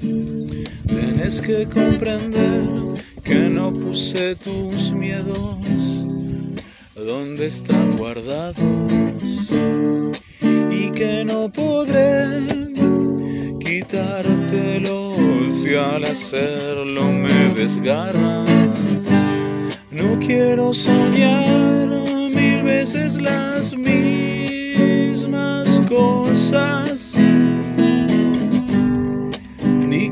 Tienes que comprender que no puse tus miedos donde están guardados y que no podré quitártelos si al hacerlo me desgarras. No quiero soñar 1000 veces las mismas cosas.